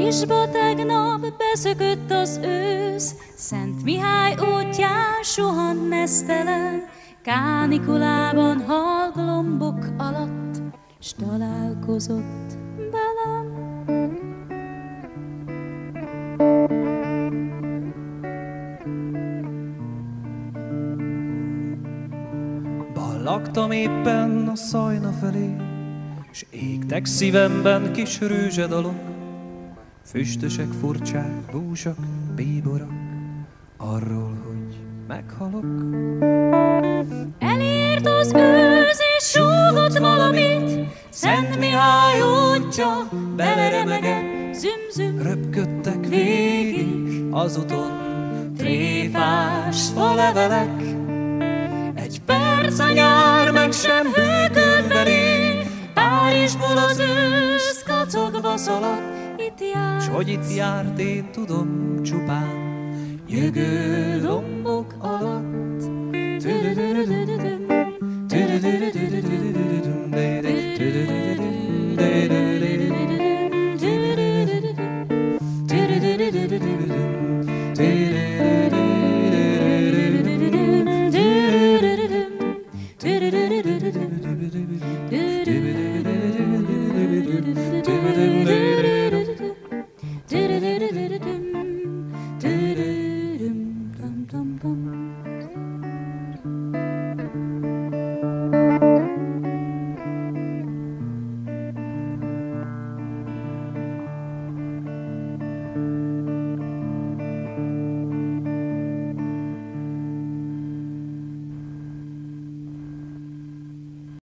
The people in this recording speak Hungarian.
Frissba tegnap beszökött az ősz, Szent Mihály útján suhan nesztelen, kánikulában hallombok alatt, s találkozott velem. Ballagtam éppen a Szajna felé, s égtek szívemben kis rőzsedalok, füstösek, furcsák, dúsak, bíborak, arról, hogy meghalok. Elért az ősz és súgott valamit, Szent Mihály útja beleremegett, züm-züm, Röpködtek végig az uton tréfás falevelek. egy perc a nyár meg sem hőköd belé, Párizsból az ősz kacogva szaladt, itt jár. S hogy itt járt, én tudom csupán, nyögő lombok alatt.